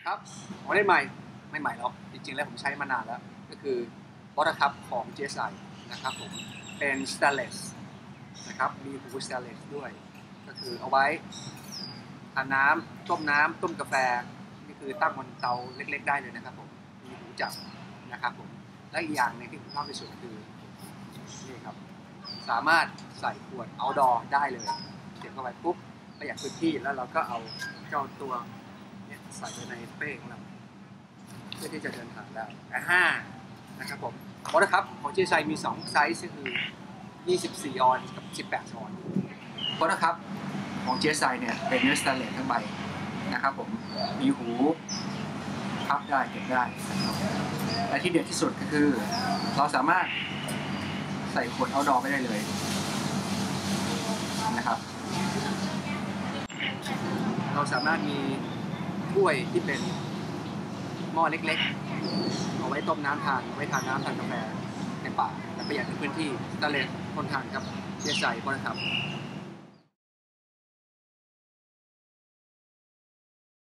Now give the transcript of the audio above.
ครับของเล่นใหม่ไม่ใหม่แล้วจริงๆแล้วผมใช้มานานแล้วก็คือวอเตอร์คัพของ GSI นะครับผมเป็น stainless นะครับมีหู stainless ด้วยก็คือเอาไว้ทานน้ำต้มกาแฟนี่คือตั้งบนเตาเล็กๆได้เลยนะครับผมมีหูจับนะครับผมและอีกอย่างนึงที่ผมชอบที่สุดคือนี่ครับสามารถใส่ขวด outdoor ได้เลยเสียบเข้าไปปุ๊บประหยัดพื้นที่แล้วเราก็เอาเจ้าตัวใส่ไปในเป้ของเราเพื่อที่จะเดินทางได้นะครับผมวอเตอร์คัพของ GSI มี2ไซส์คือ24 ออนซ์กับ18 ออนซ์วอเตอร์คัพของ GSI เนี่ยเป็นเนื้อสแตนเลสทั้งใบนะครับผมมีหูพับได้เก็บได้และที่เด็ดที่สุดก็คือเราสามารถใส่ขวดเอาท์ดอร์ไปได้เลยนะครับเราสามารถมีถ้วยที่เป็นหม้อเล็กๆเอาไว้ต้มน้ำทานไว้ทานน้ำทานกาแฟในป่าและประหยัดพื้นที่สแตนเลสทนทานครับGSIนะครับ